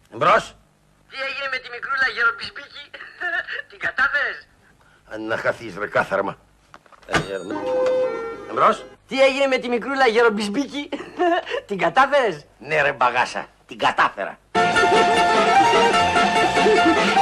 Εμπρός. Τι έγινε με τη μικρούλα γεροπισπίκη? Την κατάφερες? Αν να χαθείς ρε κάθαρμα. Εμπρός. Τι έγινε με τη μικρούλα γεροπισπίκη? Την κατάφερες? Ναι ρε μπαγάσα, την κατάφερα.